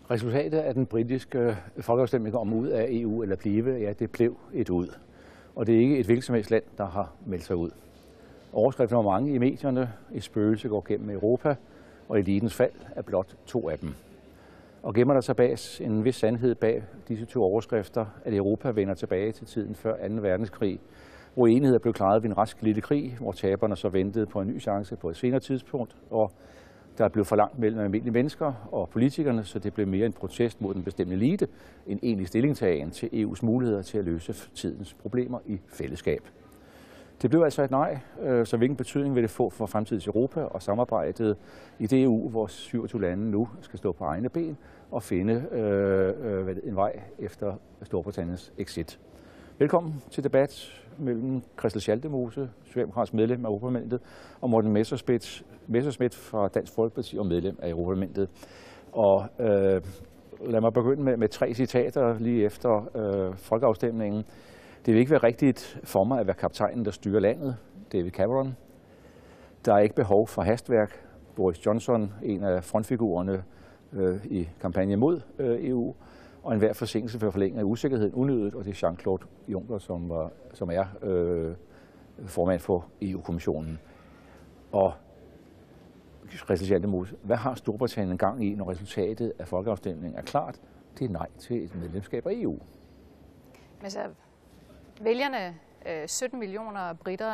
Resultatet af den britiske folkeafstemning om ud af EU eller blive, ja, det blev et ud. Og det er ikke et hvilket som helst land, der har meldt sig ud. Overskriften var mange i medierne. Et spøgelse går gennem Europa, og elitens fald er blot 2 af dem. Og gemmer der sig bag en vis sandhed bag disse 2 overskrifter, at Europa vender tilbage til tiden før 2. verdenskrig, hvor enigheder blev klaret ved en rask lille krig, hvor taberne så ventede på en ny chance på et senere tidspunkt, og der blev for langt mellem almindelige mennesker og politikerne, så det blev mere en protest mod den bestemte elite, en egentlig stillingtagen til EU's muligheder til at løse tidens problemer i fællesskab. Det blev altså et nej, så hvilken betydning vil det få for fremtidens Europa og samarbejdet i det EU, hvor 27 lande nu skal stå på egne ben og finde en vej efter Storbritanniens exit. Velkommen til debat mellem Christel Schaldemose, socialdemokratisk medlem af Europa-Parlamentet, og Morten Messerschmidt fra Dansk Folkeparti og medlem af Europa-Parlamentet. Og lad mig begynde med 3 citater lige efter folkeafstemningen. Det vil ikke være rigtigt for mig at være kaptajnen, der styrer landet, David Cameron. Der er ikke behov for hastværk. Boris Johnson, en af frontfigurerne i kampagnen mod EU, og enhver forsinkelse for forlængelse af usikkerheden unødigt, og det er Jean-Claude Juncker, som er formand for EU-kommissionen. Og Christel Schaldemose, hvad har Storbritannien gang i, når resultatet af folkeafstemningen er klart? Det er nej til et medlemskab af EU. Altså, vælgerne, 17 millioner britter,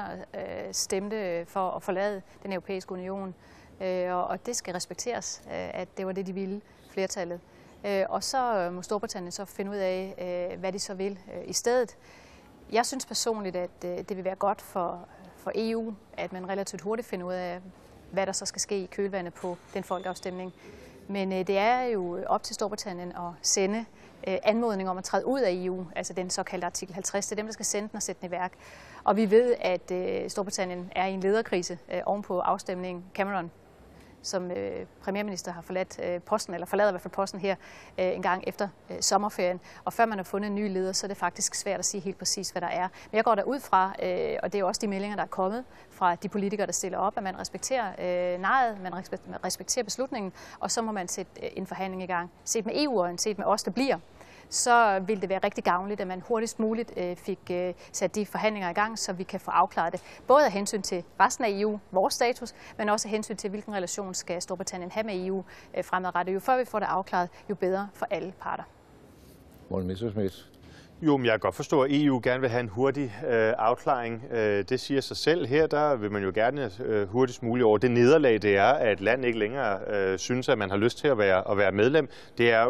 stemte for at forlade den europæiske union, og det skal respekteres, at det var det, de ville, flertallet. Og så må Storbritannien så finde ud af, hvad de så vil i stedet. Jeg synes personligt, at det vil være godt for EU, at man relativt hurtigt finder ud af, hvad der så skal ske i kølvandet på den folkeafstemning. Men det er jo op til Storbritannien at sende anmodning om at træde ud af EU, altså den såkaldte artikel 50. Det er dem, der skal sende den og sætte den i værk. Og vi ved, at Storbritannien er i en lederkrise ovenpå afstemningen. Cameron, som premierminister, har forladt posten, eller forlader i hvert fald posten her en gang efter sommerferien. Og før man har fundet en ny leder, så er det faktisk svært at sige helt præcis, hvad der er. Men jeg går derud fra, og det er jo også de meldinger, der er kommet fra de politikere, der stiller op, at man respekterer nejet, man respekterer beslutningen, og så må man sætte en forhandling i gang. Set med EU og set med os, der bliver, så vil det være rigtig gavnligt, at man hurtigst muligt fik sat de forhandlinger i gang, så vi kan få afklaret det. Både af hensyn til resten af EU, vores status, men også af hensyn til, hvilken relation skal Storbritannien have med EU fremadrettet. Jo før vi får det afklaret, jo bedre for alle parter. Morten Messerschmidt. Jo, men jeg kan godt forstå, at EU gerne vil have en hurtig afklaring. Det siger sig selv. Her der vil man jo gerne hurtigst muligt over. Det nederlag, det er, at et land ikke længere synes, at man har lyst til at være medlem. Det er jo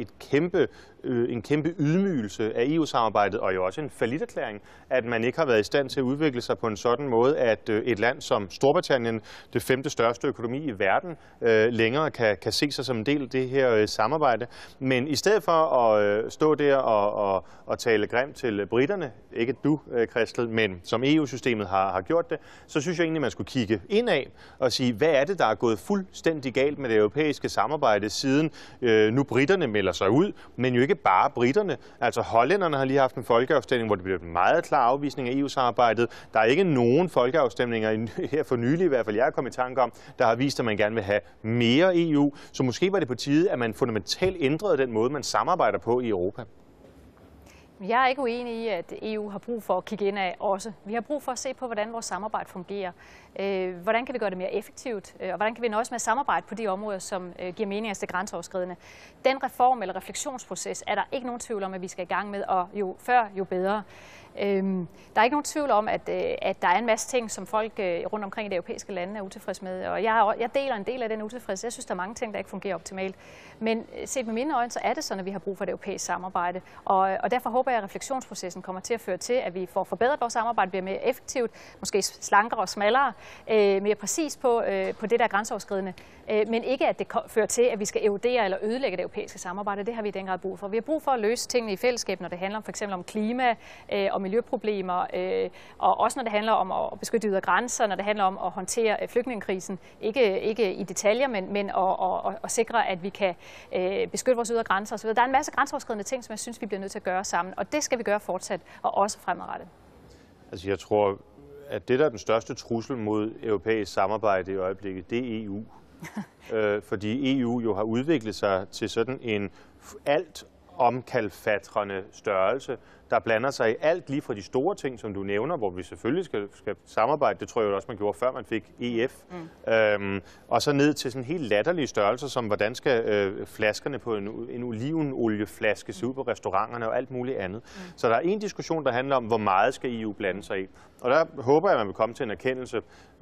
en kæmpe ydmygelse af EU-samarbejdet, og jo også en falliterklæring, at man ikke har været i stand til at udvikle sig på en sådan måde, at et land som Storbritannien, det 5. største økonomi i verden, længere kan se sig som en del af det her samarbejde. Men i stedet for at stå der og tale grimt til britterne, ikke du, Christel, men som EU-systemet har gjort det, så synes jeg egentlig, man skulle kigge indad og sige, hvad er det, der er gået fuldstændig galt med det europæiske samarbejde, siden nu britterne melder sig ud, men jo ikke bare britterne. Altså hollænderne har lige haft en folkeafstemning, hvor det blev en meget klar afvisning af EU-samarbejdet. Der er ikke nogen folkeafstemninger, her for nylig i hvert fald, jeg er kommet i tanke om, der har vist, at man gerne vil have mere EU. Så måske var det på tide, at man fundamentalt ændrede den måde, man samarbejder på i Europa. Jeg er ikke uenig i, at EU har brug for at kigge indad også. Vi har brug for at se på, hvordan vores samarbejde fungerer. Hvordan kan vi gøre det mere effektivt, og hvordan kan vi nøjes med at samarbejde på de områder, som giver mening, altså det grænseoverskridende. Den reform eller refleksionsproces er der ikke nogen tvivl om, at vi skal i gang med, og jo før, jo bedre. Der er ikke nogen tvivl om, at der er en masse ting, som folk rundt omkring i de europæiske lande er utilfredse med, og jeg deler en del af den utilfredshed. Jeg synes, der er mange ting, der ikke fungerer optimalt. Men set med mine øjne, så er det sådan, at vi har brug for det europæiske samarbejde, og derfor håber jeg, at refleksionsprocessen kommer til at føre til, at vi får forbedret vores samarbejde, bliver mere effektivt, måske slankere og smallere, mere præcis på det der grænseoverskridende, men ikke at det fører til, at vi skal erodere eller ødelægge det europæiske samarbejde. Det har vi i den grad brug for. Vi har brug for at løse tingene i fællesskab, når det handler om for eksempel om klima og miljøproblemer, og også når det handler om at beskytte ydre grænser, når det handler om at håndtere flygtningekrisen. Ikke i detaljer, men at sikre, at vi kan beskytte vores ydre grænser osv. Der er en masse grænseoverskridende ting, som jeg synes, vi bliver nødt til at gøre sammen, og det skal vi gøre fortsat, og også fremadrettet. Altså jeg tror, at det, der er den største trussel mod europæisk samarbejde i øjeblikket, det er EU. Fordi EU jo har udviklet sig til sådan en alt omkalfatrende størrelse, der blander sig i alt, lige fra de store ting, som du nævner, hvor vi selvfølgelig skal samarbejde. Det tror jeg også, man gjorde, før man fik EF. Og så ned til sådan helt latterlige størrelser, som hvordan skal flaskerne på en olivenolieflaske se ud på restauranterne og alt muligt andet. Så der er en diskussion, der handler om, hvor meget skal EU blande sig i. Og der håber jeg, at man vil komme til en erkendelse,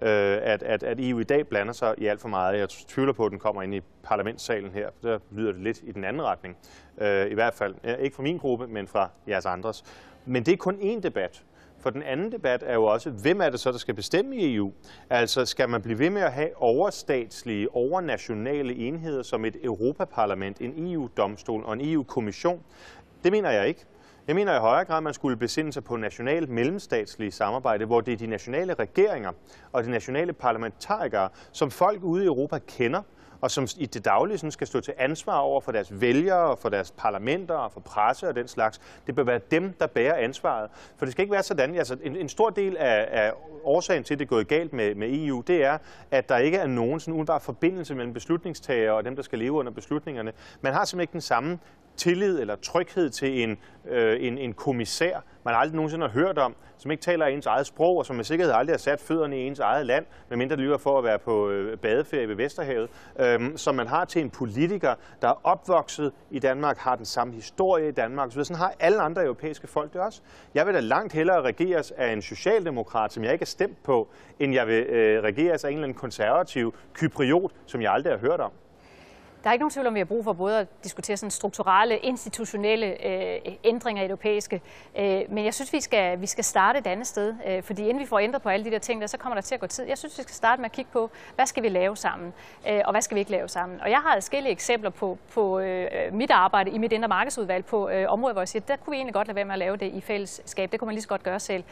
at EU i dag blander sig i alt for meget. Jeg tvivler på, at den kommer ind i parlamentssalen her. Der lyder det lidt i den anden retning. I hvert fald ikke fra min gruppe, men fra jeres andres. Men det er kun én debat. For den anden debat er jo også, hvem er det så, der skal bestemme i EU? Altså, skal man blive ved med at have overstatslige, overnationale enheder som et Europaparlament, en EU-domstol og en EU-kommission? Det mener jeg ikke. Jeg mener i højere grad, at man skulle besinde sig på nationalt mellemstatslige samarbejde, hvor det er de nationale regeringer og de nationale parlamentarikere, som folk ude i Europa kender, og som i det daglige sådan skal stå til ansvar over for deres vælgere, for deres parlamenter og for presse og den slags. Det bør være dem, der bærer ansvaret. For det skal ikke være sådan. Altså, en stor del af årsagen til, at det er gået galt med EU, det er, at der ikke er nogen sådan umiddelbar forbindelse mellem beslutningstagere og dem, der skal leve under beslutningerne. Man har simpelthen ikke den samme tillid eller tryghed til en kommissær, man aldrig nogensinde har hørt om, som ikke taler ens eget sprog, og som med sikkerhed aldrig har sat fødderne i ens eget land, medmindre det lyder for at være på badeferie ved Vesterhavet, som man har til en politiker, der er opvokset i Danmark, har den samme historie i Danmark, så sådan har alle andre europæiske folk det også. Jeg vil da langt hellere regeres af en socialdemokrat, som jeg ikke er stemt på, end jeg vil regeres af en eller anden konservativ kypriot, som jeg aldrig har hørt om. Der er ikke nogen tvivl om, at vi har brug for både at diskutere sådan strukturelle, institutionelle ændringer i det europæiske. Men jeg synes, vi skal starte et andet sted. Fordi inden vi får ændret på alle de der ting, der, så kommer der til at gå tid. Jeg synes, vi skal starte med at kigge på, hvad skal vi lave sammen, og hvad skal vi ikke lave sammen. Og jeg har adskillige eksempler på mit arbejde i mit indre markedsudvalg på områder, hvor jeg siger, der kunne vi egentlig godt lade være med at lave det i fællesskab. Det kunne man lige så godt gøre selv.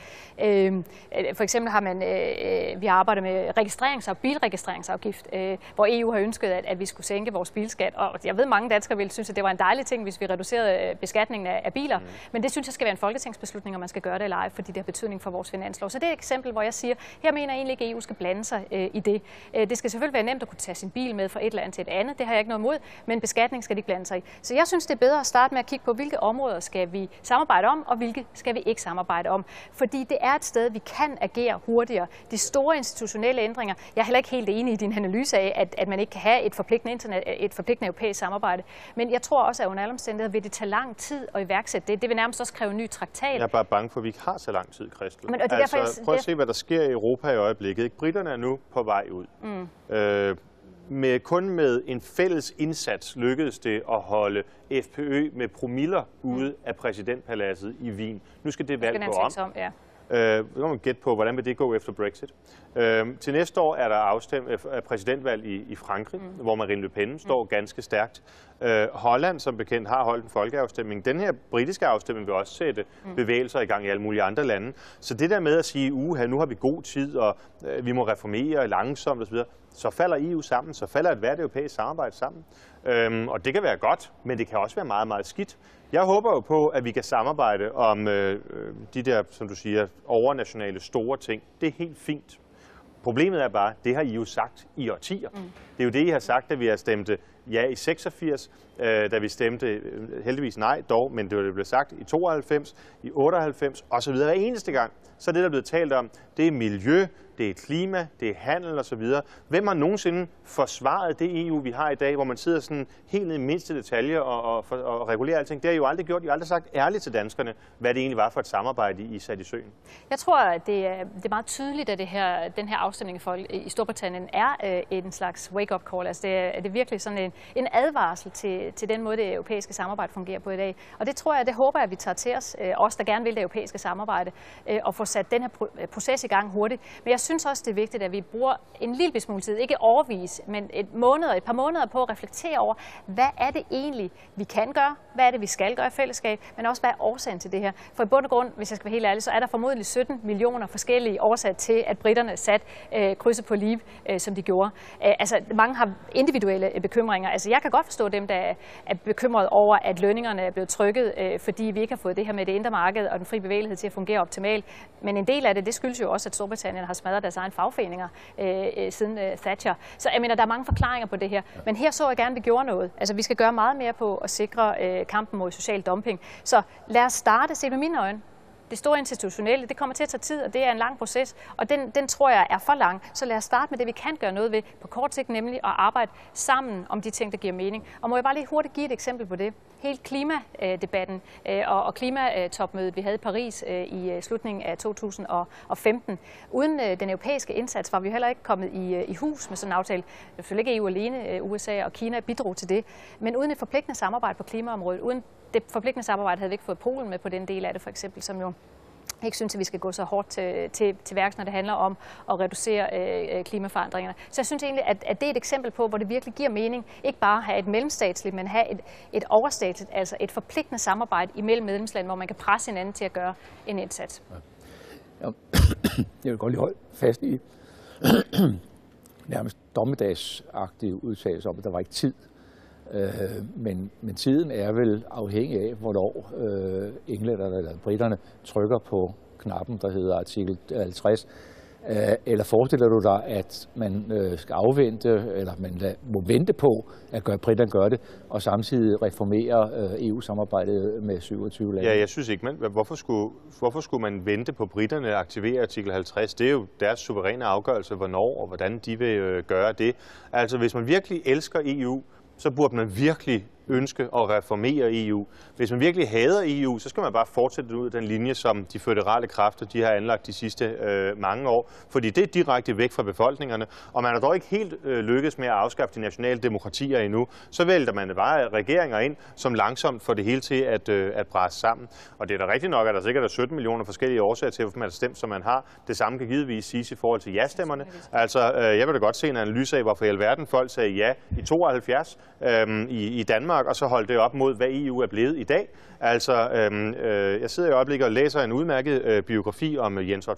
For eksempel har vi arbejdet med bilregistreringsafgift, hvor EU har ønsket, at vi skulle sænke vores bilskat, og jeg ved, mange danskere ville synes, at det var en dejlig ting, hvis vi reducerede beskatningen af biler, men det synes jeg skal være en folketingsbeslutning, om man skal gøre det eller ej, fordi det har betydning for vores finanslov. Så det er et eksempel, hvor jeg siger, her mener jeg egentlig ikke, at EU skal blande sig i det. Det skal selvfølgelig være nemt at kunne tage sin bil med fra et land til et andet, det har jeg ikke noget imod, men beskatning skal de ikke blande sig i. Så jeg synes, det er bedre at starte med at kigge på, hvilke områder skal vi samarbejde om, og hvilke skal vi ikke samarbejde om. Fordi det er et sted, vi kan agere hurtigere. De store institutionelle ændringer, jeg er heller ikke helt enig i din analyse af, at man ikke kan have et forpligtende europæisk samarbejde. Men jeg tror også, at under alle omstændigheder vil det tage lang tid at iværksætte det. Det vil nærmest også kræve en ny traktat. Jeg er bare bange for, at vi ikke har så lang tid, Christel. Prøv at se, hvad der sker i Europa i øjeblikket. Briterne er nu på vej ud. Kun med en fælles indsats lykkedes det at holde FPØ med promiller ude af præsidentpaladset i Wien. Nu skal det valg gå om. Nu kan man gætte på, hvordan vil det gå efter Brexit. Til næste år er der præsidentvalg i Frankrig, hvor Marine Le Pen står ganske stærkt. Holland, som bekendt, har holdt en folkeafstemning. Den her britiske afstemning vil også sætte bevægelser i gang i alle mulige andre lande. Så det der med at sige, nu har vi god tid, og vi må reformere langsomt osv., så falder EU sammen, så falder et hvert europæisk samarbejde sammen. Og det kan være godt, men det kan også være meget, meget skidt. Jeg håber jo på, at vi kan samarbejde om de der, som du siger, overnationale store ting. Det er helt fint. Problemet er bare, det har I jo sagt i årtier. Det er jo det, I har sagt, da vi har stemt ja i 86, da vi stemte heldigvis nej dog, men det blev sagt i 92, i 98 osv. Hver eneste gang, så er det, der er blevet talt om, det er miljø, det er klima, det er handel osv. Hvem har nogensinde forsvaret det EU, vi har i dag, hvor man sidder sådan helt ned i mindste detaljer og regulerer alting? Det har I jo aldrig gjort. I har aldrig sagt ærligt til danskerne, hvad det egentlig var for et samarbejde, I satte i søen. Jeg tror, at det er meget tydeligt, at den her afstemning i Storbritannien er en slags wake-up call. Altså det er virkelig sådan en advarsel til den måde, det europæiske samarbejde fungerer på i dag. Og det tror jeg, det håber jeg, at vi tager til os der gerne vil det europæiske samarbejde, og få sat den her proces i gang hurtigt. Men jeg synes også, det er vigtigt, at vi bruger en lille smule tid, ikke årevis, men et par måneder på at reflektere over, hvad er det egentlig, vi kan gøre, hvad er det, vi skal gøre i fællesskab, men også hvad er årsagen til det her. For i bund og grund, hvis jeg skal være helt ærlig, så er der formodentlig 17 millioner forskellige årsager til, at britterne satte krydset på Leave, som de gjorde. Altså, mange har individuelle bekymringer forklaringer. Altså, jeg kan godt forstå dem, der er bekymret over, at lønningerne er blevet trykket, fordi vi ikke har fået det her med det indre marked og den frie bevægelighed til at fungere optimalt. Men en del af det skyldes jo også, at Storbritannien har smadret deres egen fagforeninger siden Thatcher. Så jeg mener, der er mange forklaringer på det her. Men her så jeg gerne, at vi gjorde noget. Altså, vi skal gøre meget mere på at sikre kampen mod social dumping. Så lad os starte, set med mine øjne. Det store institutionelle, det kommer til at tage tid, og det er en lang proces, og den tror jeg er for lang. Så lad os starte med det, vi kan gøre noget ved på kort sigt, nemlig at arbejde sammen om de ting, der giver mening. Og må jeg bare lige hurtigt give et eksempel på det. Helt klimadebatten og klimatopmødet, vi havde i Paris i slutningen af 2015. Uden den europæiske indsats var vi heller ikke kommet i hus med sådan en aftale. Selvfølgelig ikke EU alene, USA og Kina bidrog til det. Men uden et forpligtende samarbejde på klimaområdet, uden det forpligtende samarbejde havde vi ikke fået Polen med på den del af det, for eksempel, som jo ikke synes, at vi skal gå så hårdt til værks, når det handler om at reducere klimaforandringerne. Så jeg synes egentlig, at det er et eksempel på, hvor det virkelig giver mening, ikke bare at have et mellemstatsligt, men have et overstatsligt, altså et forpligtende samarbejde imellem medlemslandene, hvor man kan presse hinanden til at gøre en indsats. Ja. Jeg vil godt lige holde fast i nærmest dommedagsagtige udtalelser om, at der var ikke tid. Men tiden er vel afhængig af, hvornår englænderne eller briterne trykker på knappen, der hedder artikel 50. Eller forestiller du dig, at man skal afvente, eller man må vente på, at briterne gør det, og samtidig reformere EU-samarbejdet med 27 lande? Ja, jeg synes ikke, hvorfor skulle man vente på briterne at aktivere artikel 50? Det er jo deres suveræne afgørelse, hvornår og hvordan de vil gøre det. Altså, hvis man virkelig elsker EU, så burde man virkelig ønske at reformere EU. Hvis man virkelig hader EU, så skal man bare fortsætte ud af den linje, som de føderale kræfter de har anlagt de sidste mange år. Fordi det er direkte væk fra befolkningerne, og man har dog ikke helt lykkes med at afskaffe de nationale demokratier endnu. Så vælter man bare regeringer ind, som langsomt får det hele til at brase sammen. Og det er da rigtigt nok, at der sikkert er 17 millioner forskellige årsager til, hvorfor man har stemt, som man har. Det samme kan givetvis siges i forhold til ja-stemmerne. Altså, jeg vil da godt se en analyse af, hvorfor i alverden folk sagde ja i 72 i Danmark, og så holde det op mod, hvad EU er blevet i dag. Altså, jeg sidder i øjeblikket og læser en udmærket biografi om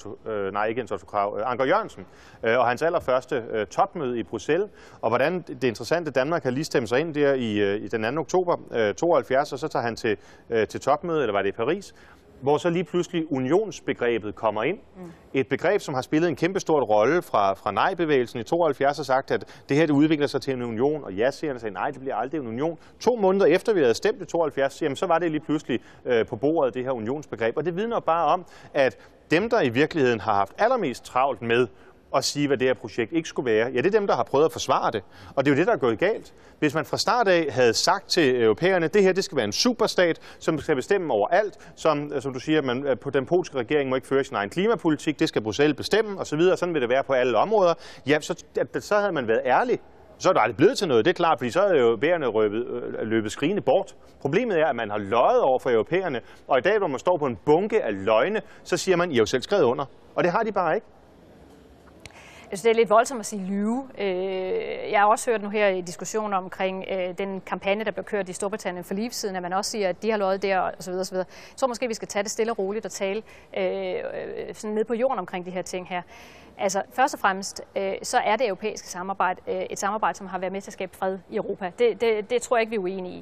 Anker Jørgensen og hans allerførste topmøde i Bruxelles, og hvordan det interessante, Danmark har lige stemt sig ind der i den 2. oktober 72, og så tager han til topmøde, eller var det i Paris, hvor så lige pludselig unionsbegrebet kommer ind. Et begreb, som har spillet en kæmpestor rolle fra nej-bevægelsen i 72 og sagt, at det her det udvikler sig til en union, og ja-sigerne sagde, nej, det bliver aldrig en union. 2 måneder efter vi havde stemt i 72, jamen, så var det lige pludselig på bordet, det her unionsbegreb. Og det vidner bare om, at dem, der i virkeligheden har haft allermest travlt med at sige, hvad det her projekt ikke skulle være, ja, det er dem, der har prøvet at forsvare det. Og det er jo det, der er gået galt. Hvis man fra start af havde sagt til europæerne, det her det skal være en superstat, som skal bestemme over alt, som du siger, man på den polske regering må ikke føre sin egen klimapolitik, det skal Bruxelles bestemme, osv., sådan vil det være på alle områder, ja, så havde man været ærlig. Så er det aldrig blevet til noget, det er klart, fordi så er europæerne løbet skrigende bort. Problemet er, at man har løjet over for europæerne, og i dag, hvor man står på en bunke af løgne, så siger man, I har jo selv skrevet under. Og det har de bare ikke. Jeg synes, det er lidt voldsomt at sige lyve. Jeg har også hørt nu her i diskussioner omkring den kampagne, der blev kørt i Storbritannien for Leave-siden, at man også siger, at de har løjet der, osv. osv. Jeg tror måske, vi skal tage det stille og roligt og tale sådan ned på jorden omkring de her ting her. Altså, først og fremmest, så er det europæiske samarbejde et samarbejde, som har været med til at skabe fred i Europa. Det tror jeg ikke, vi er uenige i.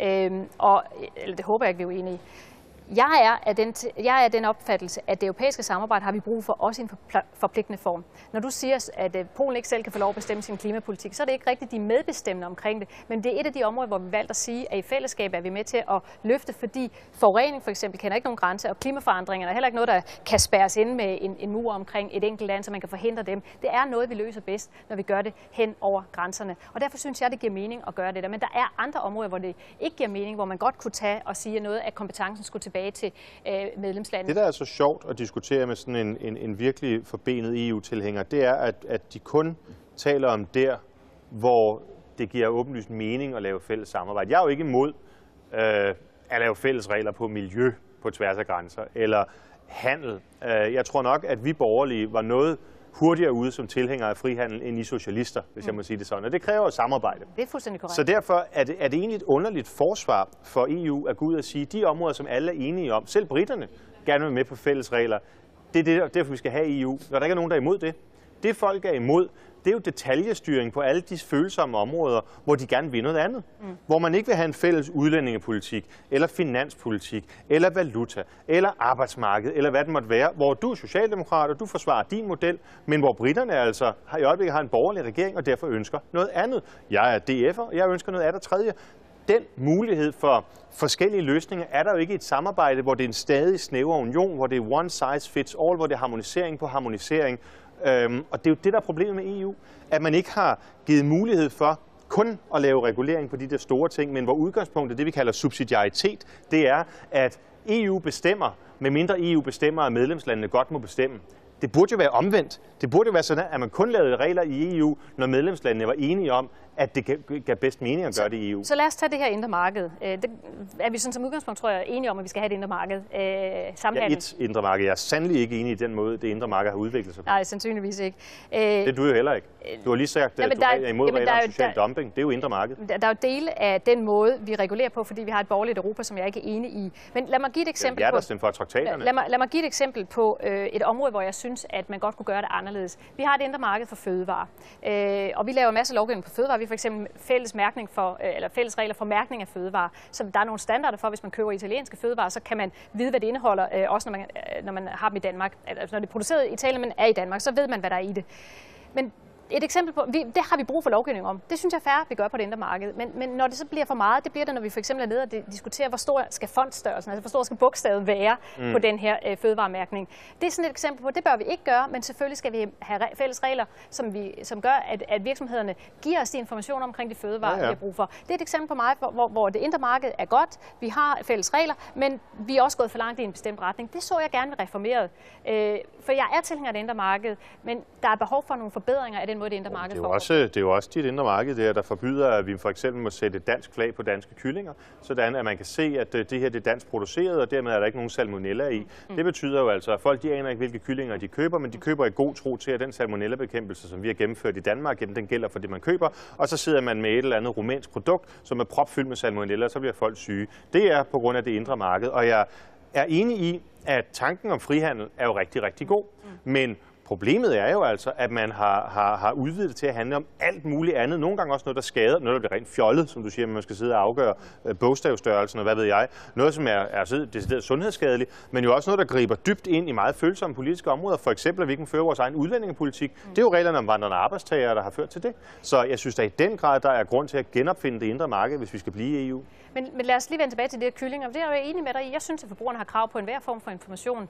Eller det håber jeg ikke, vi er uenige i. Jeg er af den opfattelse, at det europæiske samarbejde har vi brug for også i en forpligtende form. Når du siger, at Polen ikke selv kan få lov at bestemme sin klimapolitik, så er det ikke rigtigt, de er medbestemmende omkring det. Men det er et af de områder, hvor vi valgte at sige, at i fællesskab er vi med til at løfte, fordi forurening for eksempel kender ikke nogen grænser, og klimaforandringer er heller ikke noget, der kan spærres inde med en mur omkring et enkelt land, så man kan forhindre dem. Det er noget, vi løser bedst, når vi gør det hen over grænserne. Og derfor synes jeg, det giver mening at gøre det der. Men der er andre områder, hvor det ikke giver mening, hvor man godt kunne tage og sige, at noget af kompetencen skulle tilbage til medlemslandene. Det, der er så sjovt at diskutere med sådan en virkelig forbenet EU-tilhænger, det er, at de kun taler om der, hvor det giver åbenlyst mening at lave fælles samarbejde. Jeg er jo ikke imod at lave fælles regler på miljø på tværs af grænser, eller handel. Jeg tror nok, at vi borgerlige var noget hurtigere ude som tilhængere af frihandel end I socialister, hvis jeg må sige det sådan. Og det kræver et samarbejde. Det er fuldstændig korrekt. Så derfor er det egentlig et underligt forsvar for EU at gå ud og sige, de områder, som alle er enige om, selv britterne gerne vil med på fælles regler, det er derfor, vi skal have EU. Når der ikke er nogen, der er imod det, Det folk er imod, det er jo detaljestyring på alle de følsomme områder, hvor de gerne vil noget andet. Hvor man ikke vil have en fælles udlændingepolitik, eller finanspolitik, eller valuta, eller arbejdsmarked, eller hvad det måtte være, hvor du er socialdemokrat, og du forsvarer din model, men hvor britterne altså i øjeblikket har en borgerlig regering, og derfor ønsker noget andet. Jeg er DF'er, og jeg ønsker noget af det tredje. Den mulighed for forskellige løsninger er der jo ikke i et samarbejde, hvor det er en stadig snæver union, hvor det er one size fits all, hvor det er harmonisering på harmonisering. Og det er jo det, der er problemet med EU, at man ikke har givet mulighed for kun at lave regulering på de der store ting, men hvor udgangspunktet, det vi kalder subsidiaritet, det er, at EU bestemmer, medmindre EU bestemmer, at medlemslandene godt må bestemme. Det burde jo være omvendt. Det burde jo være sådan, at man kun lavede regler i EU, når medlemslandene var enige om, at det gav bedst mening at gøre det i EU. Så lad os tage det her indre marked. Det er vi sådan som udgangspunkt, tror jeg, enige om, at vi skal have et indre marked. Samhandel. Et indre marked. Jeg er sandelig ikke enig i den måde, det indre marked har udviklet sig på. Nej, sandsynligvis ikke. Det er du jo heller ikke. Du har lige sagt, at du er imod regler om social dumping. Det er jo indre marked. Der er jo dele af den måde, vi regulerer på, fordi vi har et borgerligt Europa, som jeg ikke er enig i. Men lad mig give et eksempel Lad mig give et eksempel på et område, hvor jeg synes, at man godt kunne gøre det anderledes. Vi har et indre marked for fødevarer, og vi laver masser af lovgivning på fødevarer. Vi har for eksempel fælles regler for mærkning af fødevarer. Så der er nogle standarder for, hvis man køber italienske fødevarer, så kan man vide, hvad det indeholder, også når man har dem i Danmark. Altså, når det er produceret i Italien, men er i Danmark, så ved man, hvad der er i det. Men et eksempel på, det har vi brug for lovgivning om. Det synes jeg er fair, vi gør på det indre marked. Men når det så bliver for meget, det bliver det, når vi for eksempel er nede og diskuterer, hvor stor skal fontstørrelsen, altså hvor stor skal bogstavet være på den her fødevaremærkning. Det er sådan et eksempel på, det bør vi ikke gøre, men selvfølgelig skal vi have fælles regler, som gør, at virksomhederne giver os de informationer omkring de fødevarer, vi har brug for. Det er et eksempel på mig, hvor det indre marked er godt, vi har fælles regler, men vi er også gået for langt i en bestemt retning. Det så jeg gerne reformeret. For jeg er tilhænger af det indre marked, men der er behov for nogle forbedringer af den måde, det indre marked det er jo også dit indre marked, der forbyder, at vi for eksempel må sætte et dansk flag på danske kyllinger, sådan at man kan se, at det her det er dansk produceret, og dermed er der ikke nogen salmonella i. Det betyder jo altså, at folk de aner ikke, hvilke kyllinger de køber, men de køber i god tro til, at den salmonella-bekæmpelse, som vi har gennemført i Danmark, den gælder for det, man køber, og så sidder man med et eller andet rumænsk produkt, som er propfyldt med salmonella, og så bliver folk syge. Det er på grund af det indre marked, og jeg er enig i, at tanken om frihandel er jo rigtig, rigtig god, men problemet er jo altså, at man har udvidet det til at handle om alt muligt andet. Nogle gange også noget, der skader. Noget, der bliver rent fjollet, som du siger, man skal sidde og afgøre bogstavstørrelsen og hvad ved jeg. Noget, som er decideret sundhedsskadeligt, men jo også noget, der griber dybt ind i meget følsomme politiske områder. For eksempel, at vi kan føre vores egen udlændingepolitik. Det er jo reglerne om vandrende arbejdstagere, der har ført til det. Så jeg synes, at i den grad, der er grund til at genopfinde det indre marked, hvis vi skal blive i EU. Men lad os lige vende tilbage til det her kyllinger. Det er jeg jo enig med dig i. Jeg synes, at forbrugerne har krav på enhver form for information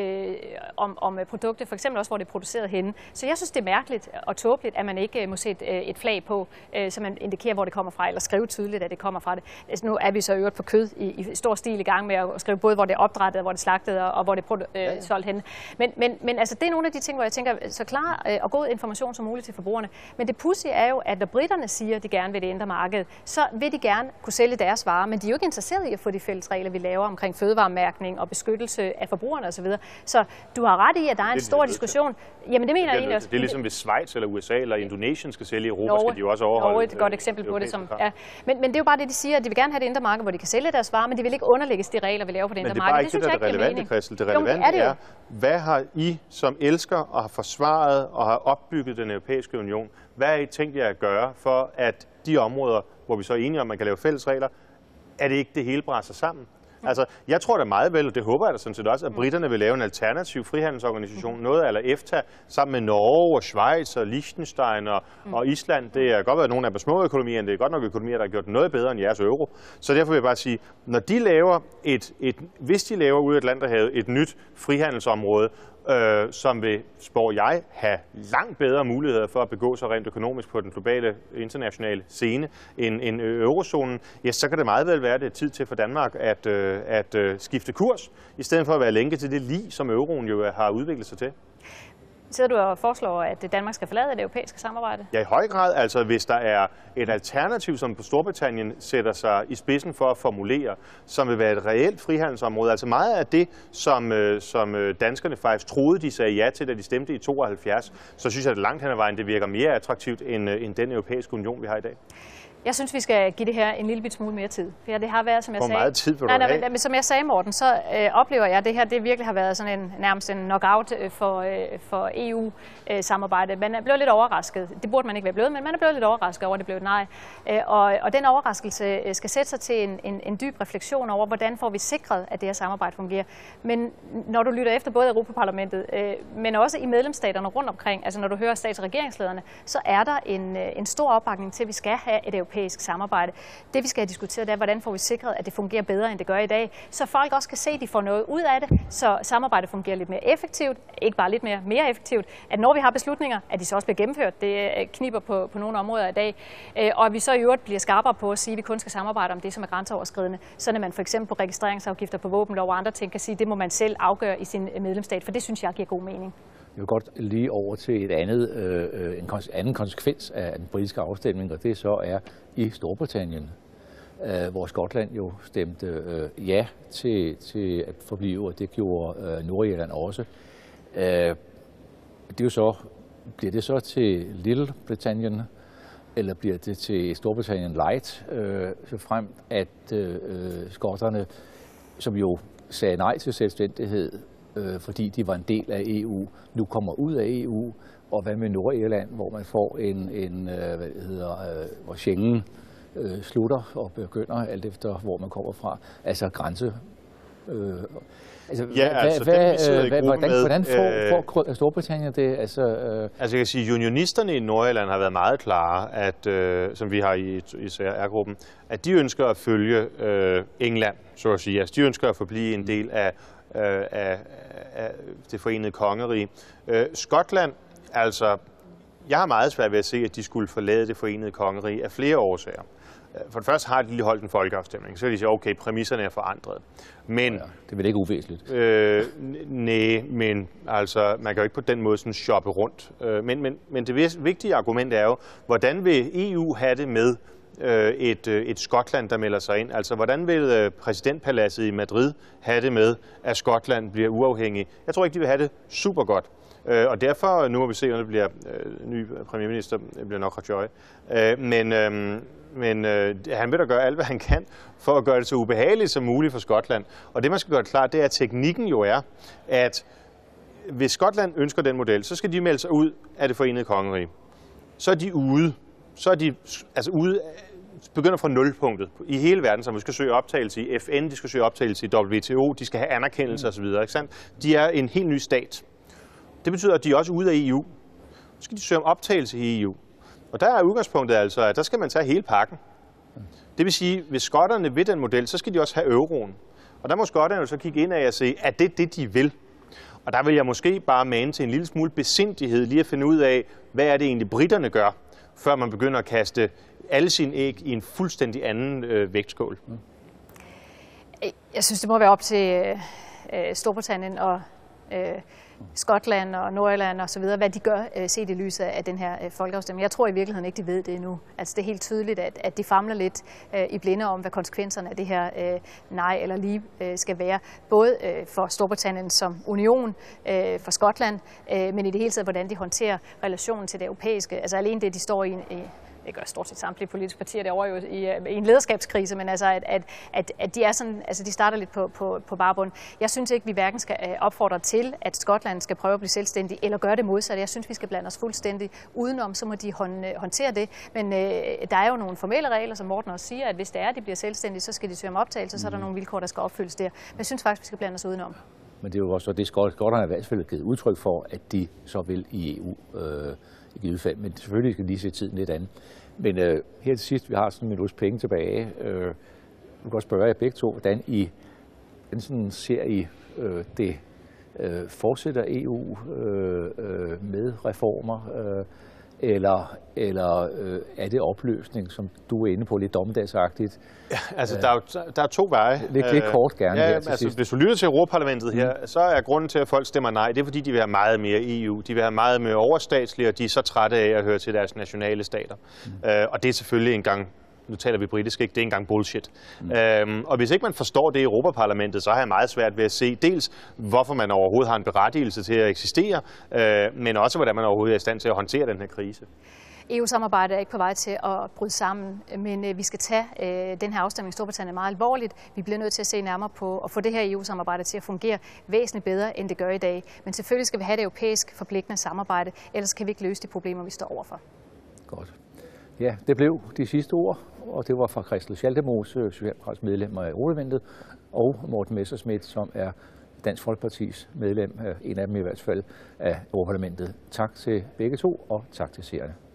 om produkter, for eksempel også, hvor det er produceret henne. Så jeg synes, det er mærkeligt og tåbeligt, at man ikke må sætte et flag på, så man indikerer, hvor det kommer fra, eller skrive tydeligt, at det kommer fra det. Altså, nu er vi så øvrigt på kød i stor stil i gang med at skrive både, hvor det er opdrættet, hvor det er slagtet, og hvor det er solgt henne. Men altså, det er nogle af de ting, hvor jeg tænker, så klar og god information som muligt til forbrugerne. Men det pudsige er jo, at når britterne siger, at de gerne vil det indre marked, så vil de gerne kunne sælge deres varer, men de er jo ikke interesseret i at få de fælles regler, vi laver omkring fødevaremærkning og beskyttelse af forbrugerne osv. Så du har ret i, at der er en stor diskussion. Jamen det mener jeg egentlig også. Det er ligesom hvis Schweiz eller USA eller Indonesien skal sælge i Europa, skal de jo også overholde. Norge er et godt eksempel på det. Men det er jo bare det, de siger, at de vil gerne have det indre marked, hvor de kan sælge deres varer, men de vil ikke underlægges de regler, vi laver på det indre marked. Men det er bare ikke det relevante, Christel. Det relevante er, hvad har I, som elsker og har forsvaret og har opbygget den europæiske union, hvad har I tænkt jer at gøre for, at de områder, hvor vi så er enige om, man kan lave fælles regler, er det ikke det hele braser sammen? Altså, jeg tror da meget vel, og det håber jeg da sådan set også, at britterne vil lave en alternativ frihandelsorganisation, noget eller EFTA, sammen med Norge og Schweiz og Liechtenstein og Island. Det er godt været, at nogle af dem er små økonomier, men det er godt nok økonomier, der har gjort noget bedre end jeres euro. Så derfor vil jeg bare sige, når de laver hvis de laver ud af Atlanterhavet et nyt frihandelsområde, som vil, spår jeg, have langt bedre muligheder for at begå sig rent økonomisk på den globale internationale scene end eurozonen, ja, så kan det meget vel være, at det er tid til for Danmark at skifte kurs, i stedet for at være lænket til det lig, som euroen jo har udviklet sig til. Sidder du og foreslår, at Danmark skal forlade det europæiske samarbejde? Ja, i høj grad. Altså, hvis der er et alternativ, som på Storbritannien sætter sig i spidsen for at formulere, som vil være et reelt frihandelsområde. Altså meget af det, som danskerne faktisk troede, de sagde ja til, da de stemte i 72, så synes jeg, at langt hen ad vejen, det virker mere attraktivt end den europæiske union, vi har i dag. Jeg synes, vi skal give det her en lille smule mere tid. For det har været, som jeg sagde... Hvor meget tid vil du have? Men som jeg sagde, Morten, så oplever jeg, at det her det virkelig har været sådan nærmest en knockout for EU-samarbejdet. Man er blevet lidt overrasket. Det burde man ikke være blevet, men man er blevet lidt overrasket over, at det blev et nej. Og den overraskelse skal sætte sig til en dyb refleksion over, hvordan får vi sikret, at det her samarbejde fungerer. Men når du lytter efter både Europaparlamentet, men også i medlemsstaterne rundt omkring, altså når du hører stats- og regeringslederne, så er der en stor opbakning til, at vi skal have et europæisk samarbejde. Det vi skal have diskuteret, det er, hvordan får vi sikret, at det fungerer bedre, end det gør i dag, så folk også kan se, at de får noget ud af det, så samarbejdet fungerer lidt mere effektivt, ikke bare lidt mere effektivt, at når vi har beslutninger, at de så også bliver gennemført. Det kniber på nogle områder i dag, og at vi så i øvrigt bliver skarpere på at sige, at vi kun skal samarbejde om det, som er grænseoverskridende, så når man for eksempel på registreringsafgifter på våbenlov og andre ting kan sige, at det må man selv afgøre i sin medlemsstat, for det synes jeg giver god mening. Jeg vil godt lige over til en anden konsekvens af den britiske afstemning, og det så er i Storbritannien, hvor Skotland jo stemte ja til at forblive, og det gjorde Nordirland også. Det er jo så, bliver det så til Little Britannien, eller bliver det til Storbritannien Light, så frem at skotterne, som jo sagde nej til selvstændighed, fordi de var en del af EU, nu kommer ud af EU, og hvad med Nordirland, hvor man får hvor Schengen slutter og begynder, alt efter hvor man kommer fra, altså grænse. Hvordan får Storbritannien det? Altså jeg kan sige, at unionisterne i Nordirland har været meget klare, at, som vi har i CR-gruppen, at de ønsker at følge England, så at sige. Altså, de ønsker at forblive en del af det forenede kongerige. Skotland, altså, jeg har meget svært ved at se, at de skulle forlade det forenede kongerige af flere årsager. For det første har de lige holdt en folkeafstemning, så kan de sige, okay, præmisserne er forandret. Men, det er vel ikke uvæsentligt? Nej, men altså, man kan jo ikke på den måde sådan shoppe rundt. Men det vigtige argument er jo, hvordan vil EU have det med et Skotland, der melder sig ind? Altså, hvordan vil præsidentpaladset i Madrid have det med, at Skotland bliver uafhængig? Jeg tror ikke, de vil have det super godt. Og derfor, nu må vi se, om det bliver ny premierminister, det bliver nok Rajoy. Men han vil da gøre alt, hvad han kan, for at gøre det så ubehageligt som muligt for Skotland. Og det, man skal gøre det klart, det er, at teknikken jo er, at hvis Skotland ønsker den model, så skal de melde sig ud af det forenede kongerige. Så er de ude. Så er de altså ude, begynder fra nulpunktet i hele verden, så vi skal søge optagelse i FN, de skal søge optagelse i WTO, de skal have anerkendelse osv. Ikke sandt? De er en helt ny stat. Det betyder, at de er også ude af EU. Så skal de søge om optagelse i EU. Og der er udgangspunktet altså, at der skal man tage hele pakken. Det vil sige, hvis skotterne vil den model, så skal de også have euroen. Og der må skotterne jo så kigge ind af og se, er det det, de vil? Og der vil jeg måske bare mane til en lille smule besindighed, lige at finde ud af, hvad er det egentlig britterne gør, før man begynder at kaste alle sine æg i en fuldstændig anden vægtskål. Jeg synes, det må være op til Storbritannien og Skotland og Nordirland og så videre, hvad de gør set i lyset af den her folkeafstemning. Jeg tror i virkeligheden ikke, de ved det endnu. Altså det er helt tydeligt, at de famler lidt i blinde om, hvad konsekvenserne af det her nej eller lige skal være. Både for Storbritannien som union, for Skotland, men i det hele taget, hvordan de håndterer relationen til det europæiske. Altså alene det, de står i det gør stort set samtlige politiske partier derovre jo i en lederskabskrise, men altså at de er sådan, altså de starter lidt på barbund. Jeg synes ikke, vi hverken skal opfordre til, at Skotland skal prøve at blive selvstændig, eller gøre det modsatte. Jeg synes, vi skal blande os fuldstændig udenom, så må de håndtere det. Men der er jo nogle formelle regler, som Morten også siger, at hvis det er, at de bliver selvstændige, så skal de søge om optagelse, så er der nogle vilkår, der skal opfyldes der. Men jeg synes faktisk, vi skal blande os udenom. Men det er jo også det, skotterne har i hvert fald givet udtryk for, at de så vil i EU i givet fald. Men selvfølgelig skal de se tiden lidt andet. Men her til sidst, vi har sådan en minuts penge tilbage. Jeg vil godt spørge jer begge to, hvordan I sådan ser I det fortsætter EU med reformer, eller er det opløsning, som du er inde på, lidt dommedagsagtigt? Ja, altså der er to veje. Lidt kort gerne her til altså, sidst. Hvis du lytter til Europaparlamentet her, så er grunden til, at folk stemmer nej, det er fordi, de vil have meget mere EU. De vil have meget mere overstatslige, og de er så trætte af at høre til deres nationale stater. Og det er selvfølgelig engang, nu taler vi britisk, ikke? Det er engang bullshit. Og hvis ikke man forstår det i Europaparlamentet, så har jeg meget svært ved at se dels, hvorfor man overhovedet har en berettigelse til at eksistere, men også, hvordan man overhovedet er i stand til at håndtere den her krise. EU-samarbejdet er ikke på vej til at bryde sammen, men vi skal tage den her afstemning i Storbritannien meget alvorligt. Vi bliver nødt til at se nærmere på at få det her EU-samarbejde til at fungere væsentligt bedre, end det gør i dag. Men selvfølgelig skal vi have det europæisk forpligtende samarbejde, ellers kan vi ikke løse de problemer, vi står overfor. Godt. Ja, det blev de sidste ord, og det var fra Christel Schaldemose, socialdemokratisk medlem af Europaparlamentet, og Morten Messerschmidt, som er Dansk Folkepartis medlem, en af dem i hvert fald, af Europaparlamentet. Tak til begge to, og tak til seerne.